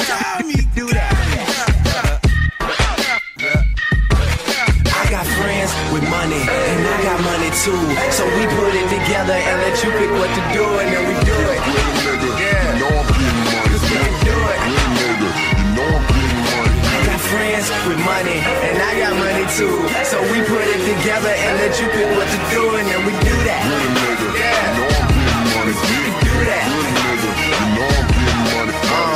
Do that. I got friends with money, and I got money too. So we put it together and let you pick what to do, and then we do it. Yeah. You know I'm getting money. You can do it. You know I'm getting money. I got friends with money, and I got money too. So we put it together and let you pick what to do, and then we do that. Yeah. You know I'm getting money. You can do that. You know I'm getting money.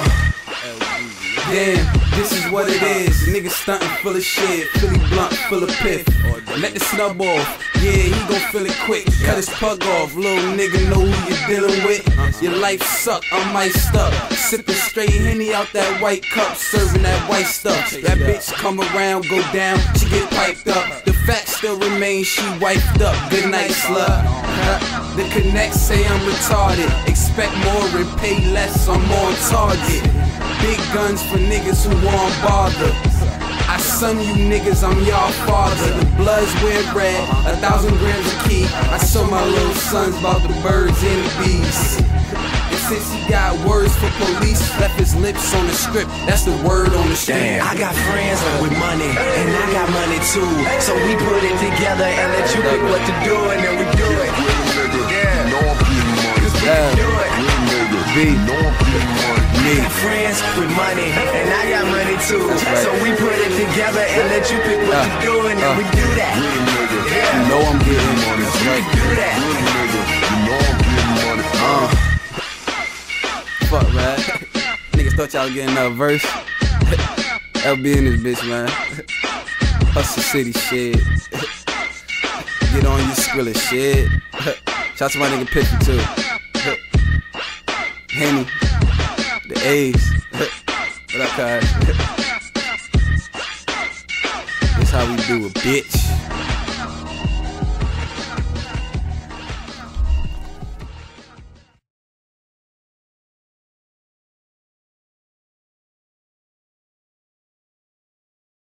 Damn, this is what it is. Niggas stuntin' full of shit, Philly blunt full of piff. Let the snub off, yeah, he gon' feel it quick. Cut his plug off, little nigga know who you dealing with. Your life suck, I'm iced up. Sippin' straight Henny out that white cup, serving that white stuff. That bitch come around, go down, she get piped up. The facts still remain, she wiped up. Good night, slut. The connects say I'm retarded. Expect more and pay less, I'm on target. Big guns for niggas who won't bother. I son you niggas, I'm y'all father. The bloods wear red, 1,000 grams a key. I show my little sons about the birds and the bees. And since he got words for police, left his lips on the strip, that's the word on the street. Damn. I got friends with money, and I got money too. So we put it together and let you pick what to do, and then we do it. Yeah. You know I'm getting money. You can do it. B. I got friends with money, and I got money too. So we put it together and let you pick what to do, and then we do that. Yeah. You know I'm getting money. You can do that. Fuck, man. Niggas thought y'all was getting another verse. LB in this bitch, man. Hustle City shit. Get on your Skrilla shit. Shout out to my nigga Piffy too. Henny. The A's. What up, guys? That's how we do it, bitch.